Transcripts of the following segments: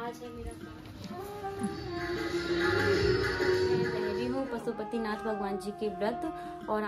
आज है मेरा मैं रह रही हूँ पशुपतिनाथ भगवान जी के व्रत। और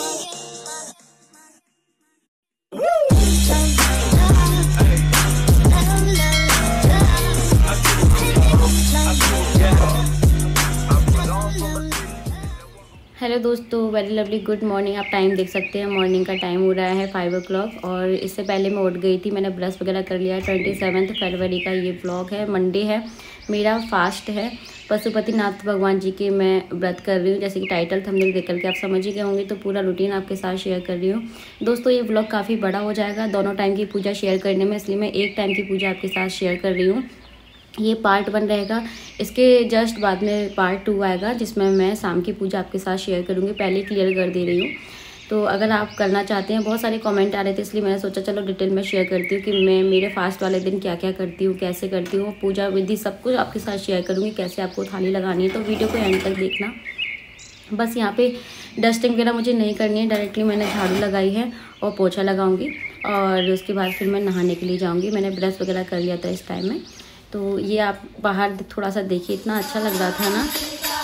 हेलो दोस्तों, वेरी लवली गुड मॉर्निंग। आप टाइम देख सकते हैं, मॉर्निंग का टाइम हो रहा है 5 o'clock। और इससे पहले मैं उठ गई थी, मैंने ब्रश वगैरह कर लिया। 27 फरवरी का ये व्लॉग है, मंडे है, मेरा फास्ट है। पशुपतिनाथ भगवान जी के मैं व्रत कर रही हूँ, जैसे कि टाइटल थंबनेल देख करके आप समझ ही गए होंगे, तो पूरा रूटीन आपके साथ शेयर कर रही हूँ। दोस्तों ये व्लॉग काफ़ी बड़ा हो जाएगा दोनों टाइम की पूजा शेयर करने में, इसलिए मैं एक टाइम की पूजा आपके साथ शेयर कर रही हूँ। ये पार्ट 1 रहेगा, इसके जस्ट बाद में पार्ट 2 आएगा, जिसमें मैं शाम की पूजा आपके साथ शेयर करूँगी। पहले क्लियर कर दे रही हूँ, तो अगर आप करना चाहते हैं, बहुत सारे कमेंट आ रहे थे, इसलिए मैंने सोचा चलो डिटेल में शेयर करती हूँ कि मैं मेरे फास्ट वाले दिन क्या क्या करती हूँ, कैसे करती हूँ, पूजा विधि सब कुछ आपके साथ शेयर करूँगी, कैसे आपको थाली लगानी है। तो वीडियो को एंड तक देखना। बस यहाँ पे डस्टिंग वगैरह मुझे नहीं करनी है, डायरेक्टली मैंने झाड़ू लगाई है और पोछा लगाऊंगी, और उसके बाद फिर मैं नहाने के लिए जाऊंगी। मैंने ब्रश वगैरह कर लिया था इस टाइम में। तो ये आप बाहर थोड़ा सा देखिए, इतना अच्छा लग रहा था ना।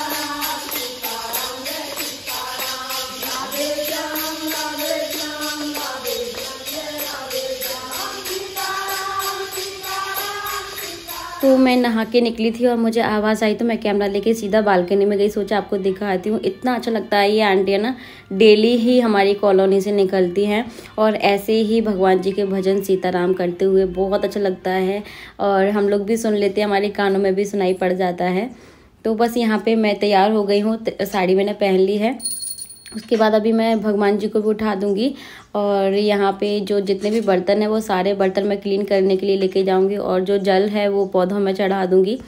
तो मैं नहा के निकली थी और मुझे आवाज़ आई, तो मैं कैमरा लेके सीधा बालकनी में गई, सोचा आपको दिखाती हूँ। इतना अच्छा लगता है। ये आंटियाँ ना डेली ही हमारी कॉलोनी से निकलती हैं और ऐसे ही भगवान जी के भजन सीताराम करते हुए बहुत अच्छा लगता है, और हम लोग भी सुन लेते हैं, हमारे कानों में भी सुनाई पड़ जाता है। तो बस यहाँ पे मैं तैयार हो गई हूँ, साड़ी मैंने पहन ली है। उसके बाद अभी मैं भगवान जी को भी उठा दूंगी, और यहाँ पे जो जितने भी बर्तन है वो सारे बर्तन मैं क्लीन करने के लिए लेके जाऊंगी, और जो जल है वो पौधों में चढ़ा दूंगी।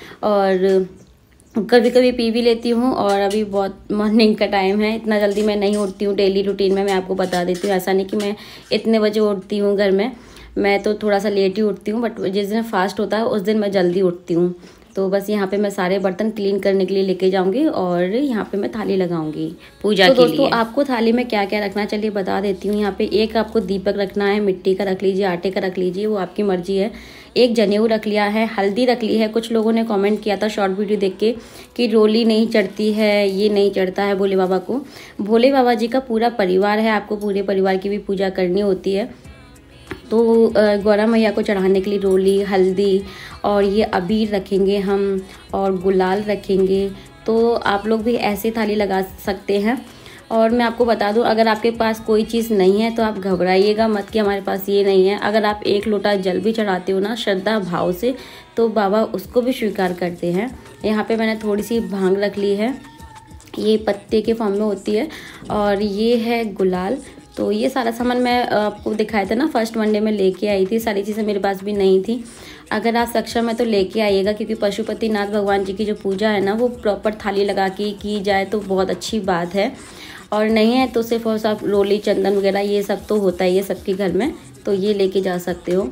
और कभी कभी पी भी लेती हूँ, और अभी बहुत मॉर्निंग का टाइम है, इतना जल्दी मैं नहीं उठती हूँ। डेली रूटीन में मैं आपको बता देती हूँ, ऐसा नहीं कि मैं इतने बजे उठती हूँ घर में, मैं तो थोड़ा सा लेट ही उठती हूँ, बट जिस दिन फास्ट होता है उस दिन मैं जल्दी उठती हूँ। तो बस यहाँ पे मैं सारे बर्तन क्लीन करने के लिए लेके जाऊंगी, और यहाँ पे मैं थाली लगाऊंगी पूजा के लिए। दोस्तों आपको थाली में क्या क्या रखना, चलिए बता देती हूँ। यहाँ पे एक आपको दीपक रखना है, मिट्टी का रख लीजिए, आटे का रख लीजिए, वो आपकी मर्जी है। एक जनेऊ रख लिया है, हल्दी रख ली है। कुछ लोगों ने कमेंट किया था शॉर्ट वीडियो देख के कि रोली नहीं चढ़ती है, ये नहीं चढ़ता है भोले बाबा को। भोले बाबा जी का पूरा परिवार है, आपको पूरे परिवार की भी पूजा करनी होती है। तो गौरा मैया को चढ़ाने के लिए रोली, हल्दी और ये अबीर रखेंगे हम, और गुलाल रखेंगे। तो आप लोग भी ऐसे थाली लगा सकते हैं। और मैं आपको बता दूं, अगर आपके पास कोई चीज़ नहीं है तो आप घबराइएगा मत कि हमारे पास ये नहीं है। अगर आप एक लोटा जल भी चढ़ाते हो ना श्रद्धा भाव से, तो बाबा उसको भी स्वीकार करते हैं। यहाँ पे मैंने थोड़ी सी भांग रख ली है, ये पत्ते के फॉर्म में होती है, और ये है गुलाल। तो ये सारा सामान मैं आपको दिखाया था ना, फर्स्ट मंडे में लेके आई थी। सारी चीज़ें मेरे पास भी नहीं थी। अगर आप सक्षम है तो लेके आइएगा, क्योंकि पशुपतिनाथ भगवान जी की जो पूजा है ना, वो प्रॉपर थाली लगा के की जाए तो बहुत अच्छी बात है। और नहीं है तो सिर्फ और सब रोली, चंदन वगैरह ये सब तो होता ही है सबके घर में, तो ये लेके जा सकते हो।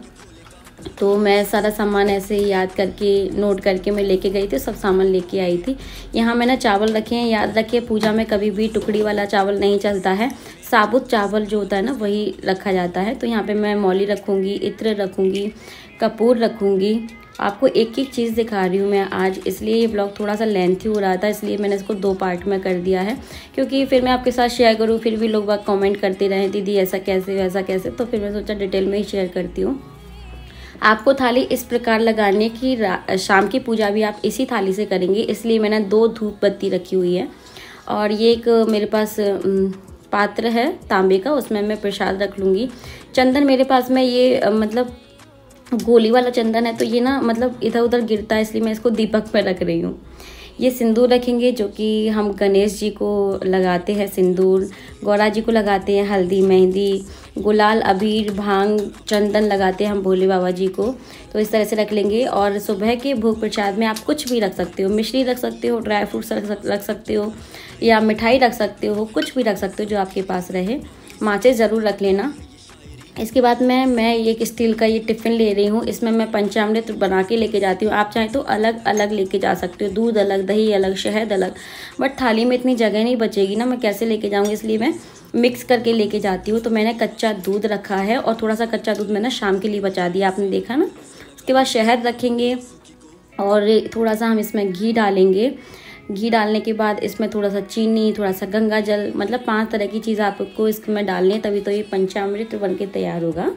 तो मैं सारा सामान ऐसे याद करके, नोट करके मैं लेके गई थी, सब सामान लेके आई थी। यहाँ मैंने चावल रखे हैं, याद रखिए पूजा में कभी भी टुकड़ी वाला चावल नहीं चलता है, साबुत चावल जो होता है ना वही रखा जाता है। तो यहाँ पे मैं मौली रखूँगी, इत्र रखूँगी, कपूर रखूँगी। आपको एक एक चीज़ दिखा रही हूँ मैं आज, इसलिए ये ब्लॉग थोड़ा सा लेंथी हो रहा था, इसलिए मैंने इसको 2 पार्ट में कर दिया है, क्योंकि फिर मैं आपके साथ शेयर करूँ, फिर भी लोग बाग कमेंट करते रहे दीदी ऐसा कैसे वैसा कैसे, तो फिर मैं सोचा डिटेल में ही शेयर करती हूँ। आपको थाली इस प्रकार लगाने की, शाम की पूजा भी आप इसी थाली से करेंगे, इसलिए मैंने 2 धूप बत्ती रखी हुई है। और ये एक मेरे पास पात्र है तांबे का, उसमें मैं प्रसाद रख लूँगी। चंदन मेरे पास में ये मतलब गोली वाला चंदन है, तो ये ना मतलब इधर उधर गिरता है, इसलिए मैं इसको दीपक में रख रही हूँ। ये सिंदूर रखेंगे, जो कि हम गणेश जी को लगाते हैं सिंदूर, गौरा जी को लगाते हैं हल्दी मेहंदी, गुलाल, अबीर, भांग, चंदन लगाते हैं हम भोले बाबा जी को। तो इस तरह से रख लेंगे। और सुबह के भोग प्रसाद में आप कुछ भी रख सकते हो, मिश्री रख सकते हो, ड्राई फ्रूट्स रख सकते हो, या मिठाई रख सकते हो, कुछ भी रख सकते हो जो आपके पास रहे। माचिस ज़रूर रख लेना। इसके बाद मैं एक स्टील का ये टिफ़िन ले रही हूँ, इसमें मैं पंचामृत बना के लेके जाती हूँ। आप चाहें तो अलग अलग लेके जा सकते हो, दूध अलग, दही अलग, शहद अलग, बट थाली में इतनी जगह नहीं बचेगी ना, मैं कैसे लेके जाऊँगी, इसलिए मैं मिक्स करके लेके जाती हूँ। तो मैंने कच्चा दूध रखा है, और थोड़ा सा कच्चा दूध मैंने शाम के लिए बचा दिया, आपने देखा ना। उसके बाद शहद रखेंगे, और थोड़ा सा हम इसमें घी डालेंगे। घी डालने के बाद इसमें थोड़ा सा चीनी, थोड़ा सा गंगा जल, मतलब 5 तरह की चीज़ आपको इसमें डालनी है, तभी तो ये पंचामृत बन के तैयार होगा।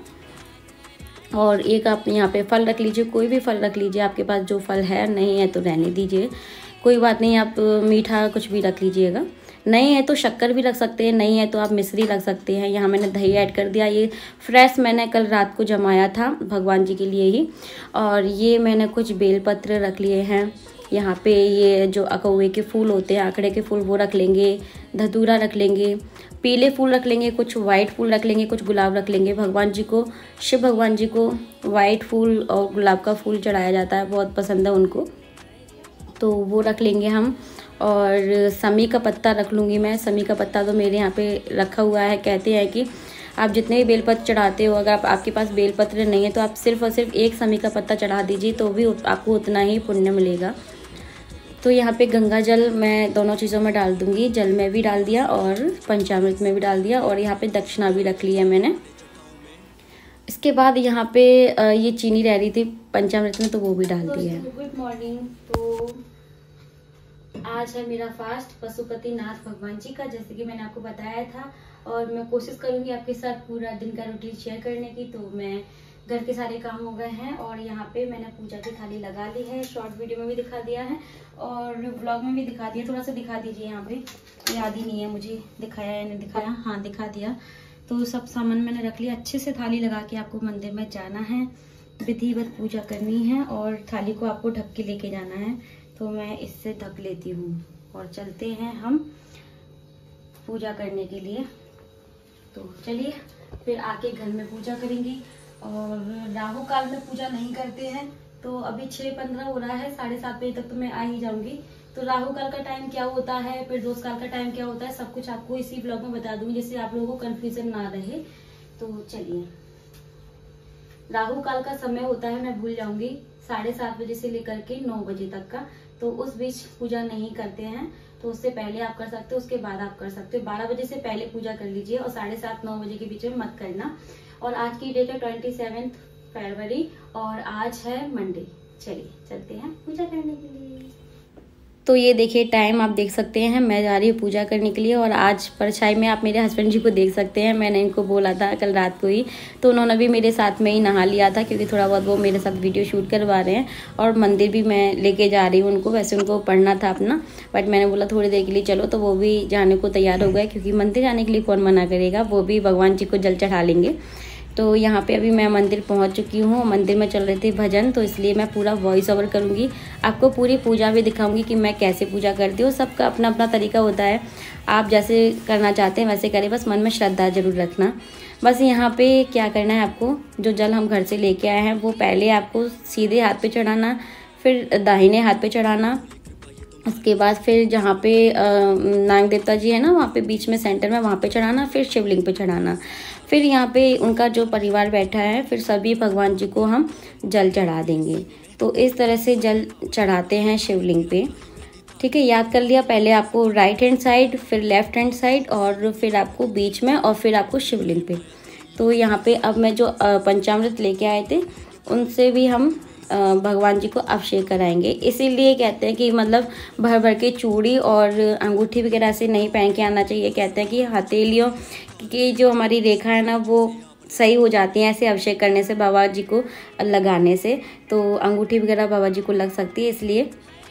और एक आप यहाँ पे फल रख लीजिए, कोई भी फल रख लीजिए, आपके पास जो फल है, नहीं है तो रहने दीजिए, कोई बात नहीं। आप मीठा कुछ भी रख लीजिएगा, नहीं है तो शक्कर भी रख सकते हैं, नहीं है तो आप मिश्री रख सकते हैं। यहाँ मैंने दही ऐड कर दिया, ये फ्रेश मैंने कल रात को जमाया था भगवान जी के लिए ही। और ये मैंने कुछ बेलपत्र रख लिए हैं। यहाँ पे ये जो अकौवे के फूल होते हैं, आंकड़े के फूल, वो रख लेंगे, धतूरा रख लेंगे, पीले फूल रख लेंगे, कुछ वाइट फूल रख लेंगे, कुछ गुलाब रख लेंगे। भगवान जी को, शिव भगवान जी को वाइट फूल और गुलाब का फूल चढ़ाया जाता है, बहुत पसंद है उनको, तो वो रख लेंगे हम। और समी का पत्ता रख लूँगी मैं। समी का पत्ता तो मेरे यहाँ पे रखा हुआ है। कहते हैं कि आप जितने भी बेलपत्र चढ़ाते हो, अगर आपके पास बेलपत्र नहीं है तो आप सिर्फ और सिर्फ एक समी का पत्ता चढ़ा दीजिए, तो भी आपको उतना ही पुण्य मिलेगा। तो यहाँ पे गंगा जल मैं दोनों चीज़ों में डाल दूँगी, जल में भी डाल दिया और पंचामृत में भी डाल दिया। और यहाँ पे दक्षिणा भी रख ली है मैंने। इसके बाद यहाँ पे ये चीनी रह रही थी पंचामृत में, तो वो भी डाल दी है। Good morning. तो आज है मेरा फास्ट पशुपतिनाथ भगवान जी का, जैसे कि मैंने आपको बताया था। और मैं कोशिश करूँगी आपके साथ पूरा दिन का रूटीन शेयर करने की। तो मैं घर के सारे काम हो गए हैं और यहाँ पे मैंने पूजा की थाली लगा ली है। शॉर्ट वीडियो में भी दिखा दिया है और व्लॉग में भी दिखा दिया। थोड़ा सा दिखा दीजिए, यहाँ पे याद ही नहीं है मुझे दिखाया या नहीं दिखाया। हाँ, दिखा दिया। तो सब सामान मैंने रख लिया। अच्छे से थाली लगा के आपको मंदिर में जाना है, विधिवत पूजा करनी है और थाली को आपको ढक के लेके जाना है। तो मैं इससे ढक लेती हूँ और चलते हैं हम पूजा करने के लिए। तो चलिए फिर आके घर में पूजा करेंगे। और राहु काल में पूजा नहीं करते हैं, तो अभी 6:15 हो रहा है, 7:30 बजे तक तो मैं आ ही जाऊंगी। तो राहु काल का टाइम क्या होता है, फिर दोष काल का टाइम क्या होता है, सब कुछ आपको इसी ब्लॉग में बता दूंगी, जिससे आप लोगों को कंफ्यूजन ना रहे। तो चलिए, राहु काल का समय होता है, मैं भूल जाऊंगी, 7:30 बजे से लेकर के 9 बजे तक का। तो उस बीच पूजा नहीं करते हैं, तो उससे पहले आप कर सकते हो, उसके बाद आप कर सकते हो। 12 बजे से पहले पूजा कर लीजिए और 7:30-9 बजे के बीच में मत करना। और आज की डेट है 27 फरवरी और आज है मंडे। चलिए चलते हैं पूजा करने के लिए। तो ये देखिए टाइम आप देख सकते हैं, मैं जा रही हूँ पूजा करने के लिए। और आज परछाई में आप मेरे हस्बैंड जी को देख सकते हैं। मैंने इनको बोला था कल रात को ही, तो उन्होंने भी मेरे साथ में ही नहा लिया था, क्योंकि थोड़ा बहुत वो मेरे साथ वीडियो शूट करवा रहे हैं। और मंदिर भी मैं लेके जा रही हूँ उनको, वैसे उनको पढ़ना था अपना, बट मैंने बोला थोड़ी देर के लिए चलो, तो वो भी जाने को तैयार हो गए, क्योंकि मंदिर जाने के लिए कौन मना करेगा, वो भी भगवान जी को जल चढ़ा लेंगे। तो यहाँ पे अभी मैं मंदिर पहुँच चुकी हूँ। मंदिर में चल रहे थे भजन, तो इसलिए मैं पूरा वॉइस ओवर करूँगी, आपको पूरी पूजा भी दिखाऊंगी कि मैं कैसे पूजा करती हूँ। सबका अपना अपना तरीका होता है, आप जैसे करना चाहते हैं वैसे करें, बस मन में श्रद्धा जरूर रखना। बस यहाँ पे क्या करना है, आपको जो जल हम घर से लेके आए हैं वो पहले आपको सीधे हाथ पे चढ़ाना, फिर दाहिने हाथ पे चढ़ाना। उसके बाद फिर जहाँ पे नाग देवता जी है ना, वहाँ पे बीच में सेंटर में वहाँ पे चढ़ाना, फिर शिवलिंग पे चढ़ाना। फिर यहाँ पे उनका जो परिवार बैठा है, फिर सभी भगवान जी को हम जल चढ़ा देंगे। तो इस तरह से जल चढ़ाते हैं शिवलिंग पे, ठीक है। याद कर लिया, पहले आपको राइट हैंड साइड, फिर लेफ्ट हैंड साइड, और फिर आपको बीच में, और फिर आपको शिवलिंग पे। तो यहाँ पे अब मैं जो पंचामृत लेके आए थे उनसे भी हम भगवान जी को अभिषेक कराएंगे। इसीलिए कहते हैं कि मतलब भर भर के चूड़ी और अंगूठी वगैरह से नहीं पहन के आना चाहिए। कहते हैं कि हथेलियों की जो हमारी रेखा है ना, वो सही हो जाती हैं ऐसे अभिषेक करने से, बाबा जी को लगाने से। तो अंगूठी वगैरह बाबा जी को लग सकती है, इसलिए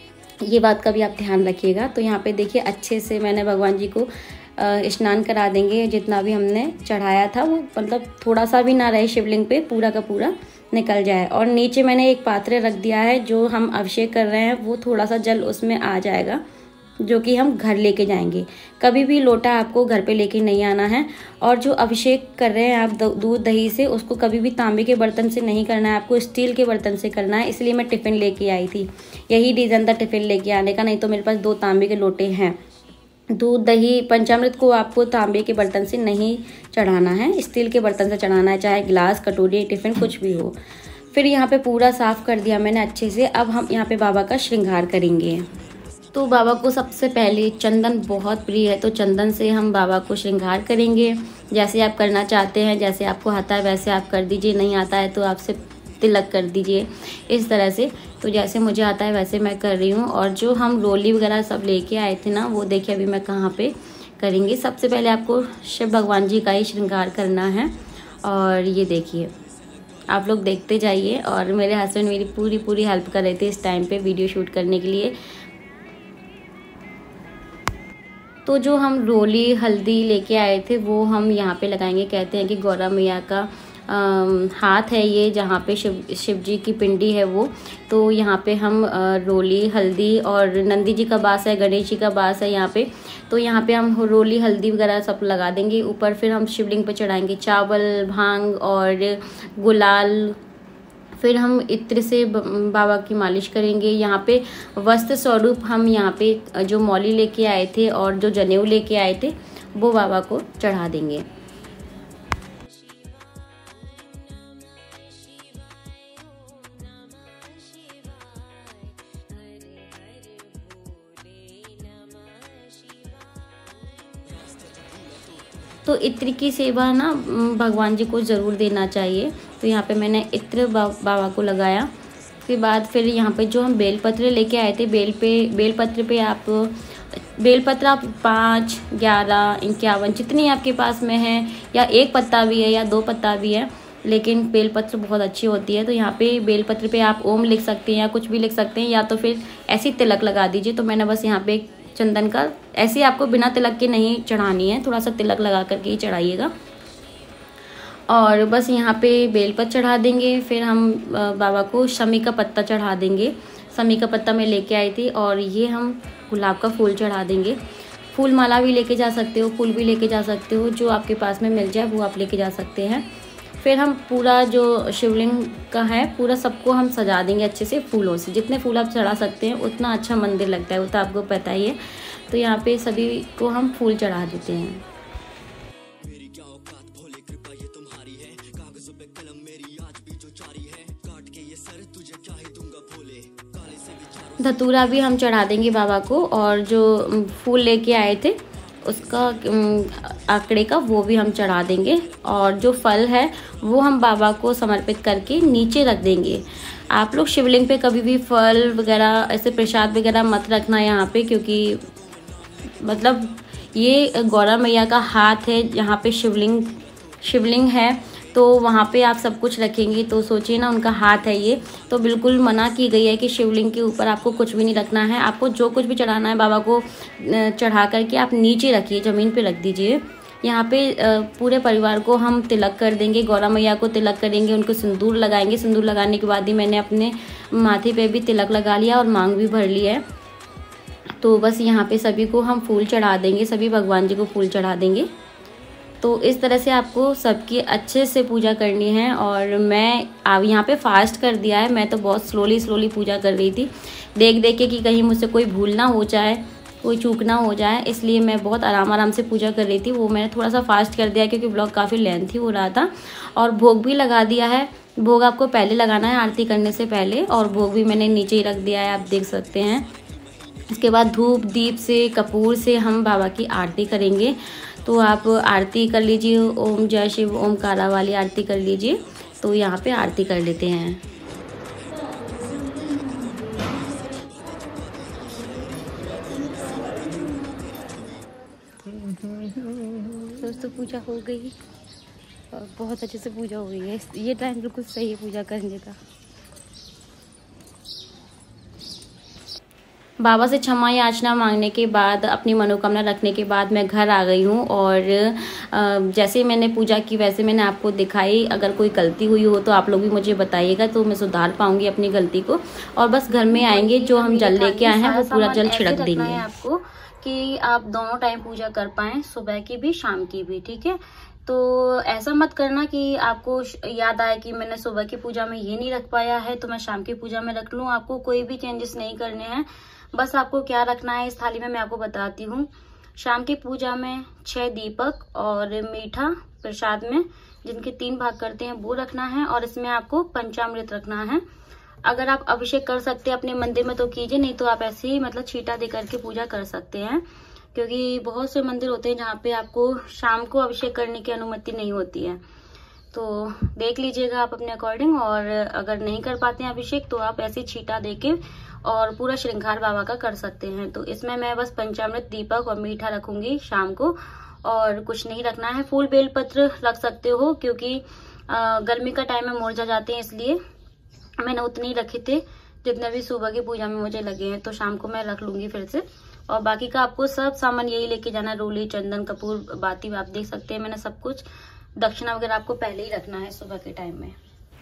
ये बात का भी आप ध्यान रखिएगा। तो यहाँ पे देखिए अच्छे से मैंने भगवान जी को स्नान करा देंगे। जितना भी हमने चढ़ाया था वो मतलब थोड़ा सा भी ना रहे शिवलिंग पे, पूरा का पूरा निकल जाए। और नीचे मैंने एक पात्र रख दिया है, जो हम अभिषेक कर रहे हैं वो थोड़ा सा जल उसमें आ जाएगा, जो कि हम घर लेके जाएंगे। कभी भी लोटा आपको घर पे लेके नहीं आना है। और जो अभिषेक कर रहे हैं आप दूध दही से, उसको कभी भी तांबे के बर्तन से नहीं करना है, आपको स्टील के बर्तन से करना है। इसलिए मैं टिफ़िन लेके आई थी, यही रीज़न था टिफ़िन लेके आने का, नहीं तो मेरे पास 2 तांबे के लोटे हैं। दूध दही पंचामृत को आपको तांबे के बर्तन से नहीं चढ़ाना है, स्टील के बर्तन से चढ़ाना है, चाहे गिलास, कटोरी, टिफ़िन कुछ भी हो। फिर यहाँ पे पूरा साफ़ कर दिया मैंने अच्छे से। अब हम यहाँ पे बाबा का श्रृंगार करेंगे। तो बाबा को सबसे पहले चंदन बहुत प्रिय है, तो चंदन से हम बाबा को श्रृंगार करेंगे। जैसे आप करना चाहते हैं, जैसे आपको आता है वैसे आप कर दीजिए, नहीं आता है तो आपसे तिलक कर दीजिए इस तरह से। तो जैसे मुझे आता है वैसे मैं कर रही हूँ। और जो हम रोली वगैरह सब लेके आए थे ना, वो देखिए अभी मैं कहाँ पे करेंगे। सबसे पहले आपको शिव भगवान जी का ही श्रृंगार करना है। और ये देखिए, आप लोग देखते जाइए। और मेरे हस्बैंड मेरी पूरी हेल्प कर रहे थे इस टाइम पे वीडियो शूट करने के लिए। तो जो हम रोली हल्दी लेके आए थे वो हम यहाँ पे लगाएंगे। कहते हैं कि गौरा मैया का हाथ है ये, जहाँ पे शिव जी की पिंडी है वो। तो यहाँ पे हम रोली हल्दी, और नंदी जी का बास है, गणेश जी का बास है यहाँ पे। तो यहाँ पे हम रोली हल्दी वगैरह सब लगा देंगे ऊपर। फिर हम शिवलिंग पे चढ़ाएंगे चावल, भांग और गुलाल। फिर हम इत्र से बाबा की मालिश करेंगे। यहाँ पे वस्त्र स्वरूप हम यहाँ पे जो मौली लेके आए थे और जो जनेऊ लेके आए थे वो बाबा को चढ़ा देंगे। तो इत्र की सेवा ना भगवान जी को ज़रूर देना चाहिए। तो यहाँ पे मैंने इत्र बाबा को लगाया। उसके बाद फिर यहाँ पे जो हम बेलपत्र लेके आए थे, बेलपत्र पे आप बेलपत्र आप 5, 11, 51 जितनी आपके पास में है, या 1 पत्ता भी है या 2 पत्ता भी है, लेकिन बेलपत्र बहुत अच्छी होती है। तो यहाँ पे बेलपत्र पे आप ओम लिख सकते हैं या कुछ भी लिख सकते हैं, या तो फिर ऐसी तिलक लगा दीजिए। तो मैंने बस यहाँ पे चंदन का ऐसे, आपको बिना तिलक के नहीं चढ़ानी है, थोड़ा सा तिलक लगा करके ही चढ़ाइएगा। और बस यहाँ पे बेलपत्र चढ़ा देंगे। फिर हम बाबा को शमी का पत्ता चढ़ा देंगे। शमी का पत्ता मैं लेके आई थी। और ये हम गुलाब का फूल चढ़ा देंगे। फूल माला भी लेके जा सकते हो, फूल भी लेके जा सकते हो, जो आपके पास में मिल जाए वो आप लेके जा सकते हैं। फिर हम पूरा जो शिवलिंग का है पूरा सबको हम सजा देंगे अच्छे से फूलों से। जितने फूल आप चढ़ा सकते हैं उतना अच्छा मंदिर लगता है, वो तो आपको पता ही है। तो यहाँ पे सभी को हम फूल चढ़ा देते हैं। धतूरा भी हम चढ़ा देंगे बाबा को। और जो फूल लेके आए थे उसका आंकड़े का वो भी हम चढ़ा देंगे। और जो फल है वो हम बाबा को समर्पित करके नीचे रख देंगे। आप लोग शिवलिंग पे कभी भी फल वगैरह ऐसे प्रसाद वगैरह मत रखना यहाँ पे, क्योंकि मतलब ये गौरा मैया का हाथ है। यहाँ पे शिवलिंग है, तो वहाँ पे आप सब कुछ रखेंगे तो सोचिए ना, उनका हाथ है ये। तो बिल्कुल मना की गई है कि शिवलिंग के ऊपर आपको कुछ भी नहीं रखना है। आपको जो कुछ भी चढ़ाना है बाबा को चढ़ा करके आप नीचे रखिए, ज़मीन पे रख दीजिए। यहाँ पे पूरे परिवार को हम तिलक कर देंगे, गौरा मैया को तिलक करेंगे, उनको सिंदूर लगाएंगे। सिंदूर लगाने के बाद ही मैंने अपने माथे पे भी तिलक लगा लिया और मांग भी भर ली है। तो बस यहाँ पे सभी को हम फूल चढ़ा देंगे, सभी भगवान जी को फूल चढ़ा देंगे। तो इस तरह से आपको सबकी अच्छे से पूजा करनी है। और मैं अब यहाँ पे फास्ट कर दिया है, मैं तो बहुत स्लोली पूजा कर रही थी, देख के कि कहीं मुझसे कोई भूल ना हो जाए, कोई चूक ना हो जाए, इसलिए मैं बहुत आराम से पूजा कर रही थी। वो मैंने थोड़ा सा फास्ट कर दिया क्योंकि ब्लॉग काफ़ी लेंथी हो रहा था। और भोग भी लगा दिया है। भोग आपको पहले लगाना है आरती करने से पहले, और भोग भी मैंने नीचे ही रख दिया है, आप देख सकते हैं। इसके बाद धूप दीप से, कपूर से हम बाबा की आरती करेंगे। तो आप आरती कर लीजिए, ओम जय शिव ओमकारा वाली आरती कर लीजिए। तो यहाँ पे आरती कर लेते हैं। दोस्तों पूजा हो गई और बहुत अच्छे से पूजा हो गई है। ये टाइम बिल्कुल सही है पूजा करने का। बाबा से क्षमा याचना मांगने के बाद, अपनी मनोकामना रखने के बाद मैं घर आ गई हूँ। और जैसे मैंने पूजा की वैसे मैंने आपको दिखाई। अगर कोई गलती हुई हो तो आप लोग भी मुझे बताइएगा, तो मैं सुधार पाऊंगी अपनी गलती को। और बस घर में आएंगे, जो हम जल लेके आए हैं वो पूरा जल छिड़क देंगे। आपको कि आप दोनों टाइम पूजा कर पाएँ, सुबह की भी शाम की भी, ठीक है। तो ऐसा मत करना कि आपको याद आए कि मैंने सुबह की पूजा में ये नहीं रख पाया है तो मैं शाम की पूजा में रख लूँ। आपको कोई भी चेंजेस नहीं करने हैं। बस आपको क्या रखना है इस थाली में मैं आपको बताती हूँ। शाम की पूजा में 6 दीपक और मीठा प्रसाद में, जिनके 3 भाग करते हैं, वो रखना है। और इसमें आपको पंचामृत रखना है। अगर आप अभिषेक कर सकते हैं अपने मंदिर में तो कीजिए, नहीं तो आप ऐसे ही मतलब छींटा दे करके पूजा कर सकते हैं। क्योंकि बहुत से मंदिर होते हैं जहाँ पे आपको शाम को अभिषेक करने की अनुमति नहीं होती है। तो देख लीजिएगा आप अपने अकॉर्डिंग, और अगर नहीं कर पाते हैं अभिषेक तो आप ऐसे छींटा देके और पूरा श्रृंगार बाबा का कर सकते हैं। तो इसमें मैं बस पंचामृत, दीपक और मीठा रखूंगी शाम को, और कुछ नहीं रखना है। फूल बेलपत्र रख सकते हो, क्योंकि गर्मी का टाइम में मुरझा जाते हैं, इसलिए मैंने उतने ही रखे थे जितने भी सुबह की पूजा में मुझे लगे हैं। तो शाम को मैं रख लूंगी फिर से। और बाकी का आपको सब सामान यही लेके जाना है, रोली, चंदन, कपूर, बाती, आप देख सकते हैं मैंने सब कुछ। दक्षिणा वगैरह आपको पहले ही रखना है सुबह के टाइम में।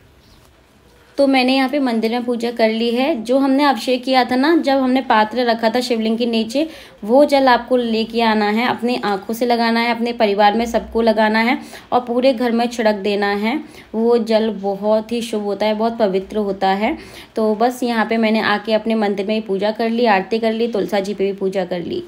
तो मैंने यहाँ पे मंदिर में पूजा कर ली है। जो हमने अभिषेक किया था ना, जब हमने पात्र रखा था शिवलिंग के नीचे, वो जल आपको लेके आना है, अपनी आंखों से लगाना है, अपने परिवार में सबको लगाना है और पूरे घर में छिड़क देना है। वो जल बहुत ही शुभ होता है, बहुत पवित्र होता है। तो बस यहाँ पे मैंने आके अपने मंदिर में ही पूजा कर ली, आरती कर ली, तुलसा जी पे भी पूजा कर ली।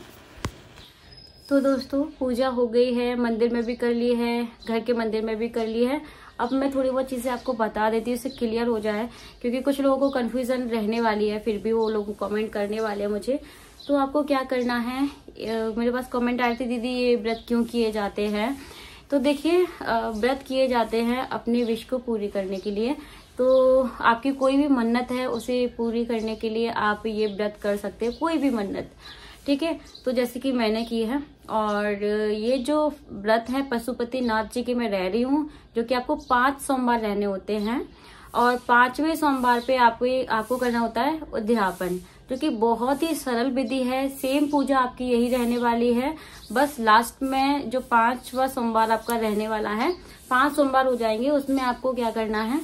तो दोस्तों पूजा हो गई है, मंदिर में भी कर ली है, घर के मंदिर में भी कर ली है। अब मैं थोड़ी बहुत चीज़ें आपको बता देती हूँ, इससे क्लियर हो जाए, क्योंकि कुछ लोगों को कन्फ्यूज़न रहने वाली है, फिर भी वो लोग कमेंट करने वाले हैं मुझे। तो आपको क्या करना है, मेरे पास कमेंट आए थे, दीदी ये व्रत क्यों किए जाते हैं। तो देखिए, व्रत किए जाते हैं अपने विश को पूरी करने के लिए। तो आपकी कोई भी मन्नत है उसे पूरी करने के लिए आप ये व्रत कर सकते हैं, कोई भी मन्नत, ठीक है। तो जैसे कि मैंने की है, और ये जो व्रत है पशुपति नाथ जी की मैं रह रही हूँ, जो कि आपको 5 सोमवार रहने होते हैं। और 5वें सोमवार पे आपको करना होता है उद्यापन, जो कि बहुत ही सरल विधि है। सेम पूजा आपकी यही रहने वाली है, बस लास्ट में जो 5वां सोमवार आपका रहने वाला है, 5 सोमवार हो जाएंगे, उसमें आपको क्या करना है,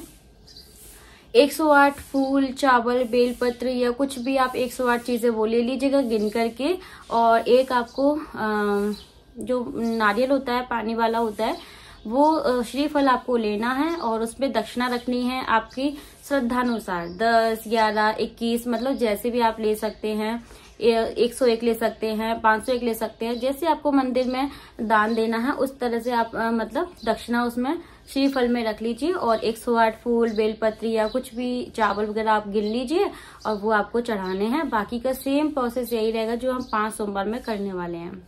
108 फूल, चावल, बेलपत्र या कुछ भी आप 108 चीजें वो ले लीजिएगा गिन करके। और एक आपको जो नारियल होता है, पानी वाला होता है, वो श्रीफल आपको लेना है, और उसमें दक्षिणा रखनी है आपकी श्रद्धानुसार, 10, 11, 21, मतलब जैसे भी आप ले सकते हैं। 101 ले सकते हैं, 501 ले सकते हैं, जैसे आपको मंदिर में दान देना है उस तरह से आप मतलब दक्षिणा उसमें श्रीफल में रख लीजिए। और 108 फूल, बेलपत्र या कुछ भी चावल वगैरह आप गिन लीजिए और वो आपको चढ़ाने हैं। बाकी का सेम प्रोसेस यही रहेगा जो हम 5 सोमवार में करने वाले हैं।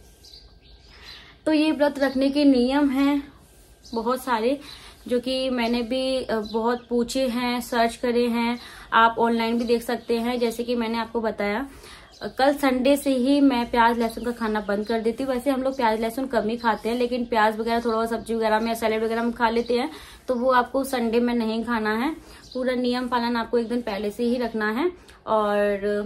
तो ये व्रत रखने के नियम हैं बहुत सारे, जो कि मैंने भी बहुत पूछे हैं, सर्च करे हैं, आप ऑनलाइन भी देख सकते हैं। जैसे कि मैंने आपको बताया, कल संडे से ही मैं प्याज लहसुन का खाना बंद कर देती हूँ। वैसे हम लोग प्याज लहसुन कम ही खाते हैं, लेकिन प्याज वगैरह थोड़ा सब्जी वगैरह में, सैलेड वगैरह में खा लेते हैं, तो वो आपको संडे में नहीं खाना है। पूरा नियम पालन आपको एक दिन पहले से ही रखना है। और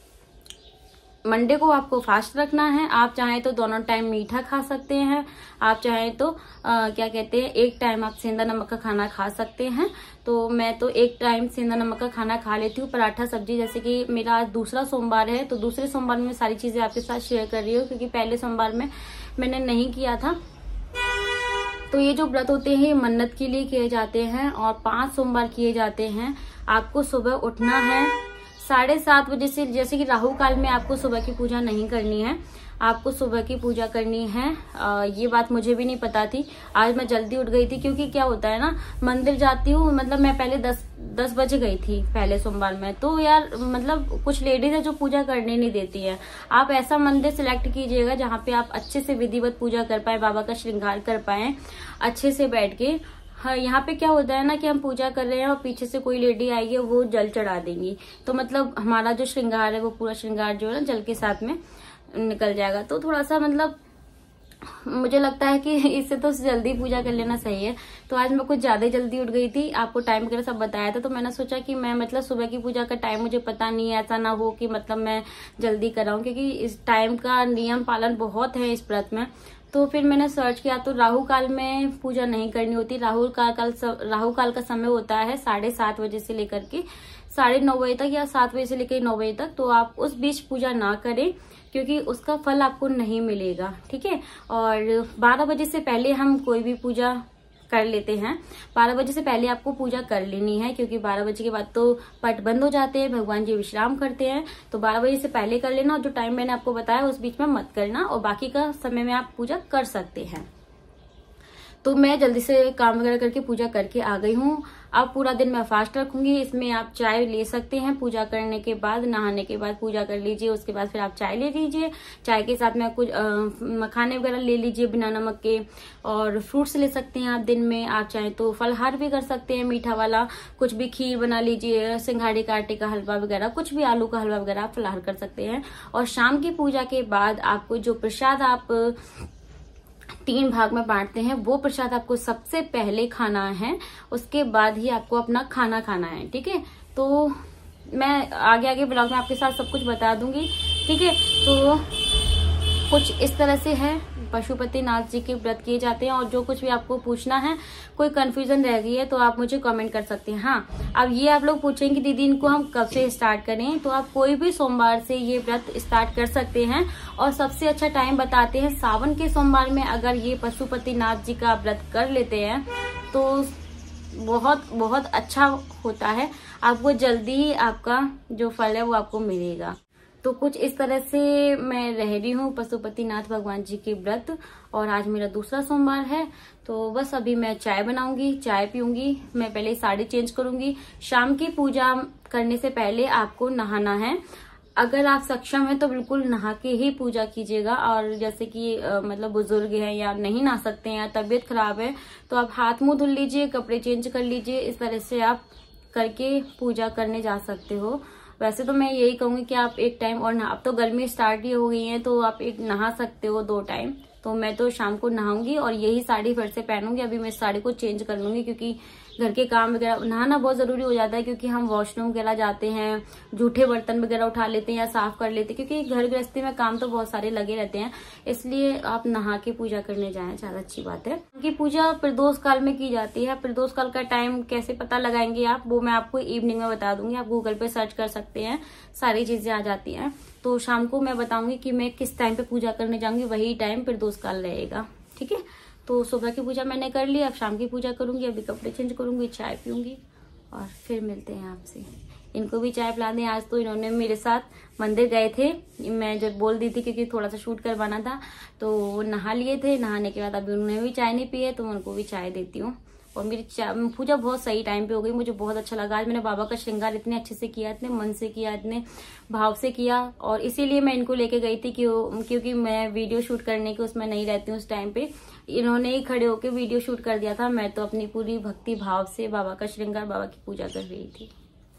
मंडे को आपको फास्ट रखना है। आप चाहें तो दोनों टाइम मीठा खा सकते हैं, आप चाहें तो क्या कहते हैं, एक टाइम आप सेंधा नमक का खाना खा सकते हैं। तो मैं तो एक टाइम सेंधा नमक का खाना खा लेती हूँ, पराठा सब्जी। जैसे कि मेरा आज दूसरा सोमवार है, तो दूसरे सोमवार में सारी चीजें आपके साथ शेयर कर रही हूँ, क्योंकि पहले सोमवार में मैंने नहीं किया था। तो ये जो व्रत होते हैं मन्नत के लिए किए जाते हैं, और 5 सोमवार किए जाते हैं। आपको सुबह उठना है 7:30 बजे से, जैसे कि राहु काल में आपको सुबह की पूजा नहीं करनी है, आपको सुबह की पूजा करनी है। ये बात मुझे भी नहीं पता थी, आज मैं जल्दी उठ गई थी। क्योंकि क्या होता है ना, मंदिर जाती हूँ, मतलब मैं पहले 10 बजे गई थी पहले सोमवार में, तो यार मतलब कुछ लेडीज है जो पूजा करने नहीं देती है। आप ऐसा मंदिर सिलेक्ट कीजिएगा जहाँ पे आप अच्छे से विधिवत पूजा कर पाए, बाबा का श्रृंगार कर पाए अच्छे से बैठ के। हाँ, यहाँ पे क्या होता है ना कि हम पूजा कर रहे हैं और पीछे से कोई लेडी आएगी, वो जल चढ़ा देंगी, तो मतलब हमारा जो श्रृंगार है वो पूरा श्रृंगार जो है ना जल के साथ में निकल जाएगा। तो थोड़ा सा मतलब मुझे लगता है कि इससे तो जल्दी पूजा कर लेना सही है। तो आज मैं कुछ ज्यादा जल्दी उठ गई थी, आपको टाइम वगैरह सब बताया था, तो मैंने सोचा कि मैं मतलब सुबह की पूजा का टाइम मुझे पता नहीं है, ऐसा ना हो कि मतलब मैं जल्दी कराऊं, क्योंकि इस टाइम का नियम पालन बहुत है इस व्रत में। तो फिर मैंने सर्च किया, तो राहु काल में पूजा नहीं करनी होती। राहु काल का समय होता है 7:30 बजे से लेकर के 9:30 बजे तक, या 7 बजे से लेकर 9 बजे तक। तो आप उस बीच पूजा ना करें, क्योंकि उसका फल आपको नहीं मिलेगा, ठीक है। और 12 बजे से पहले हम कोई भी पूजा कर लेते हैं, 12 बजे से पहले आपको पूजा कर लेनी है, क्योंकि 12 बजे के बाद तो पट बंद हो जाते हैं, भगवान जी विश्राम करते हैं। तो 12 बजे से पहले कर लेना, और जो टाइम मैंने आपको बताया उस बीच में मत करना, और बाकी का समय में आप पूजा कर सकते हैं। तो मैं जल्दी से काम वगैरह करके पूजा करके आ गई हूँ। अब पूरा दिन मैं फास्ट रखूंगी। इसमें आप चाय ले सकते हैं पूजा करने के बाद, नहाने के बाद पूजा कर लीजिए, उसके बाद फिर आप चाय ले लीजिए। चाय के साथ में कुछ मखाने वगैरह ले लीजिए बिना नमक के, और फ्रूट्स ले सकते हैं आप दिन में। आप चाहें तो फलहार भी कर सकते हैं मीठा वाला, कुछ भी खीर बना लीजिए, सिंघाड़े का आटे का हलवा वगैरह, कुछ भी आलू का हलवा वगैरह आप फलहार कर सकते हैं। और शाम की पूजा के बाद आपको जो प्रसाद आप 3 भाग में बांटते हैं, वो प्रसाद आपको सबसे पहले खाना है, उसके बाद ही आपको अपना खाना खाना है। ठीक है, तो मैं आगे आगे ब्लॉग में आपके साथ सब कुछ बता दूंगी। ठीक है, तो कुछ इस तरह से है, पशुपतिनाथ जी के व्रत किए जाते हैं। और जो कुछ भी आपको पूछना है, कोई कंफ्यूजन रह गई है तो आप मुझे कमेंट कर सकते हैं। हाँ, अब ये आप लोग पूछेंगे दीदी इनको हम कब से स्टार्ट करें, तो आप कोई भी सोमवार से ये व्रत स्टार्ट कर सकते हैं। और सबसे अच्छा टाइम बताते हैं, सावन के सोमवार में अगर ये पशुपतिनाथ जी का व्रत कर लेते हैं तो बहुत बहुत अच्छा होता है, आपको जल्दी ही आपका जो फल है वो आपको मिलेगा। तो कुछ इस तरह से मैं रह रही हूँ पशुपतिनाथ भगवान जी के व्रत, और आज मेरा दूसरा सोमवार है। तो बस अभी मैं चाय बनाऊंगी, चाय पीऊंगी, मैं पहले साड़ी चेंज करूंगी। शाम की पूजा करने से पहले आपको नहाना है। अगर आप सक्षम हैं तो बिल्कुल नहा के ही पूजा कीजिएगा। और जैसे कि मतलब बुजुर्ग हैं या नहीं नहा सकते हैं या तबीयत खराब है, तो आप हाथ मुंह धुल लीजिए, कपड़े चेंज कर लीजिए, इस तरह से आप करके पूजा करने जा सकते हो। वैसे तो मैं यही कहूंगी कि आप एक टाइम और अब तो गर्मी स्टार्ट ही हो गई है, तो आप एक नहा सकते हो 2 टाइम। तो मैं तो शाम को नहाऊंगी और यही साड़ी फिर से पहनूंगी। अभी मैं साड़ी को चेंज कर लूंगी, क्योंकि घर के काम वगैरह नहाना बहुत जरूरी हो जाता है, क्योंकि हम वॉशरूम वगैरह जाते हैं, जूठे बर्तन वगैरह उठा लेते हैं या साफ कर लेते हैं, क्योंकि घर गृहस्थी में काम तो बहुत सारे लगे रहते हैं। इसलिए आप नहा के पूजा करने जाएं, ज्यादा अच्छी बात है। कि पूजा प्रदोष काल में की जाती है। प्रदोष काल का टाइम कैसे पता लगाएंगे आप, वो मैं आपको इवनिंग में बता दूंगी। आप गूगल पे सर्च कर सकते हैं, सारी चीजें आ जाती हैं। तो शाम को मैं बताऊंगी कि मैं किस टाइम पे पूजा करने जाऊंगी, वही टाइम प्रदोष काल रहेगा। ठीक है, तो सुबह की पूजा मैंने कर ली, अब शाम की पूजा करूंगी। अभी कपड़े चेंज करूंगी, चाय पीऊंगी और फिर मिलते हैं आपसे। इनको भी चाय पिला दें। आज तो इन्होंने मेरे साथ मंदिर गए थे, मैं जब बोल दी थी क्योंकि थोड़ा सा शूट करवाना था, तो नहा लिए थे। नहाने के बाद अभी उन्होंने भी चाय नहीं पी है, तो मैं उनको भी चाय देती हूँ। और मेरी पूजा बहुत सही टाइम पे हो गई, मुझे बहुत अच्छा लगा। आज मैंने बाबा का श्रृंगार इतने अच्छे से किया, इतने मन से किया, इतने भाव से किया। और इसीलिए मैं इनको लेके गई थी क्योंकि मैं वीडियो शूट करने की उसमें नहीं रहती हूँ उस टाइम पे। इन्होंने ही खड़े होकर वीडियो शूट कर दिया था। मैं तो अपनी पूरी भक्ति भाव से बाबा का श्रृंगार, बाबा की पूजा कर रही थी।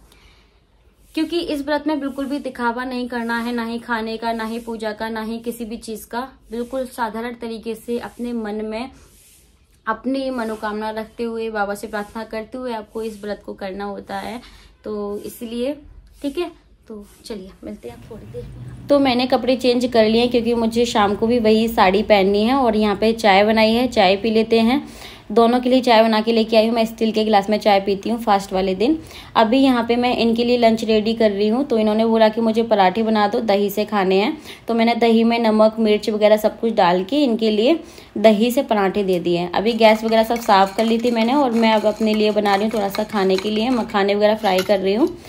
क्योंकि इस व्रत में बिल्कुल भी दिखावा नहीं करना है, ना ही खाने का, ना ही पूजा का, ना ही किसी भी चीज का। बिल्कुल साधारण तरीके से अपने मन में अपनी मनोकामना रखते हुए, बाबा से प्रार्थना करते हुए आपको इस व्रत को करना होता है। तो इसलिए ठीक है, तो चलिए मिलते हैं थोड़ी देर में। तो मैंने कपड़े चेंज कर लिए क्योंकि मुझे शाम को भी वही साड़ी पहननी है। और यहाँ पे चाय बनाई है, चाय पी लेते हैं। दोनों के लिए चाय बना के लेके आई हूँ। मैं स्टील के गिलास में चाय पीती हूँ फास्ट वाले दिन। अभी यहाँ पे मैं इनके लिए लंच रेडी कर रही हूँ। तो इन्होंने बोला कि मुझे पराठे बना दो, दही से खाने हैं। तो मैंने दही में नमक मिर्च वगैरह सब कुछ डाल के इनके लिए दही से पराठे दे दिए हैं। अभी गैस वगैरह सब साफ कर ली थी मैंने, और मैं अब अपने लिए बना रही हूँ थोड़ा सा खाने के लिए। मखाने वगैरह फ्राई कर रही हूँ।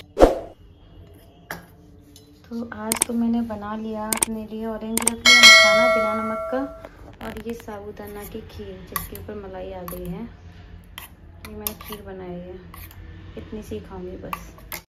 तो आज तो मैंने बना लिया अपने लिए ऑरेंज रख लिया, मखाना बिना नमक का, और ये साबूदाना की खीर जिसके ऊपर मलाई आ गई है। ये मैंने खीर बनाई है, इतनी सी खाऊंगी बस।